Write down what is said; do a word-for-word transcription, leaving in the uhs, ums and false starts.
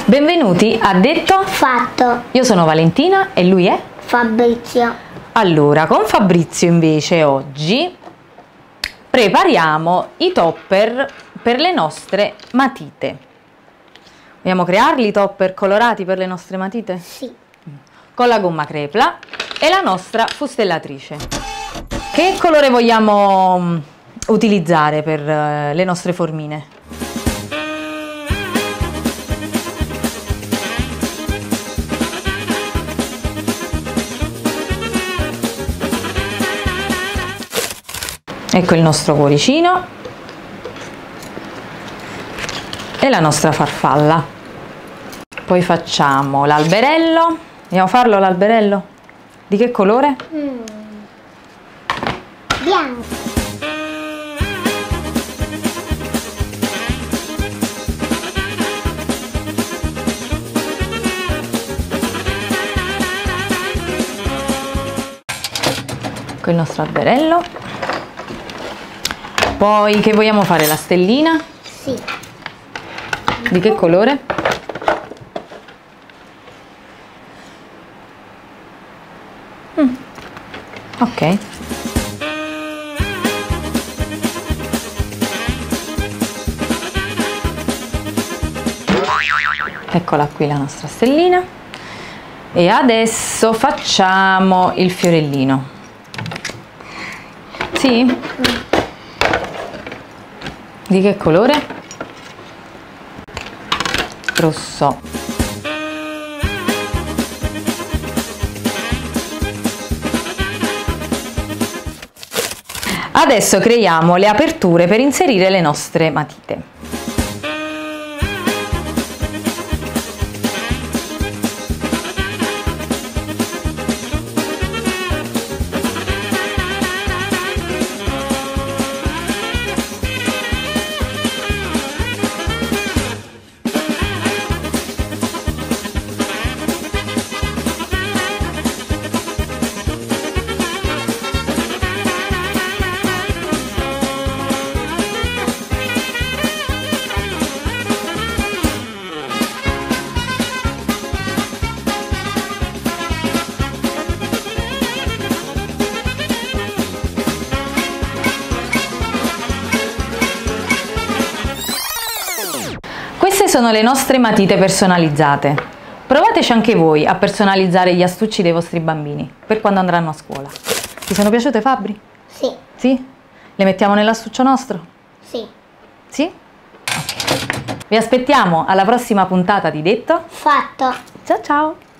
Benvenuti a Detto Fatto. Io sono Valentina e lui è Fabrizio. Allora, con Fabrizio invece oggi prepariamo i topper per le nostre matite. Vogliamo crearli i topper colorati per le nostre matite? Sì. Con la gomma crepla e la nostra fustellatrice. Che colore vogliamo utilizzare per le nostre formine? Ecco il nostro cuoricino e la nostra farfalla. Poi facciamo l'alberello. Andiamo a farlo l'alberello? Di che colore? Mm. Bianco. Ecco il nostro alberello. Poi che vogliamo fare? La stellina? Sì. Di che colore? Mm. Ok. Eccola qui la nostra stellina. E adesso facciamo il fiorellino. Sì? Mm. Di che colore? Rosso. Adesso creiamo le aperture per inserire le nostre matite. Queste sono le nostre matite personalizzate. Provateci anche voi a personalizzare gli astucci dei vostri bambini per quando andranno a scuola. Ti sono piaciute, Fabri? Sì. Sì? Le mettiamo nell'astuccio nostro? Sì. Sì? Ok. Vi aspettiamo alla prossima puntata di Detto Fatto. Ciao ciao!